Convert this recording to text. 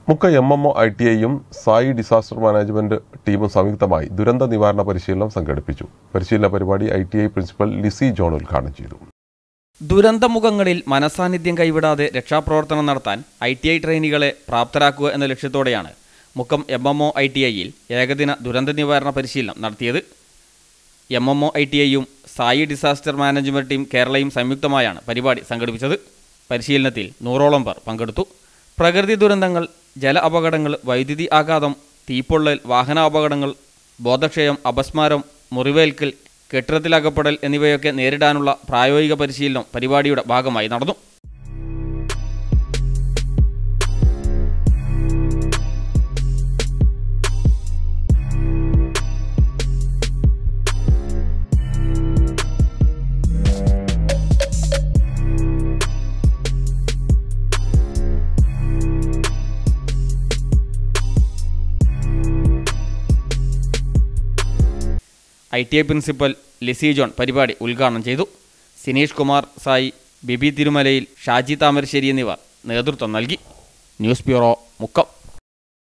മുക്ക MMO ITIയും Sai disaster management ടീമും സംയുക്തമായി ദുരന്ത നിവാരണ പരിശീലനം സംഘടിപ്പിച്ചു. പരിശീലന പരിപാടി ITI പ്രിൻസിപ്പൽ ലിസി ജോൺ ഉദ്ഘാടനം ചെയ്തു. ദുരന്തമുഖങ്ങളിൽ മനസാന്നിധ്യം കൈവിടാതെ രക്ഷാപ്രവർത്തനം നടത്താൻ ITI ട്രെയിനികളെ പ്രാപ്തരാക്കുക എന്ന ലക്ഷ്യത്തോടെയാണ് മുക്കം MMO ITIയിൽ ഏകദിന ദുരന്ത നിവാരണ പരിശീലനം നടത്തിയത്. MMO ITIയും സായി ഡിസാസ്റ്റർ മാനേജ്മെന്റ് ടീം കേരളയും സംയുക്തമായാണ് പരിപാടി സംഘടിപ്പിച്ചത്. പരിശീലനത്തിൽ 100ഓളം പേർ പങ്കെടുത്തു. പ്രകൃതി ദുരന്തങ്ങൾ, ജല അപകടങ്ങൾ, വൈദ്യുതി ആഘാതം, തീപ്പൊള്ളൽ, വാഹന അപകടങ്ങൾ, ബോധക്ഷയം, അപസ്മാരം, മുറിവേൽക്കൽ, കെട്ടിടത്തിലകപ്പെടൽ എന്നിവയൊക്കെ നേരിടാനുള്ള പ്രായോഗിക പരിശീലനം പരിപാടിയുടെ ഭാഗമായി നടന്നു. ITI പ്രിൻസിപ്പൽ ലിസി ജോൺ പരിപാടി ഉദ്ഘാടനം ചെയ്തു. സിനീഷ് കുമാർ സായി, ബിബി തിരുമലയിൽ, ഷാജി താമരശ്ശേരി എന്നിവർ നേതൃത്വം നൽകി. News bureau, Mukkam.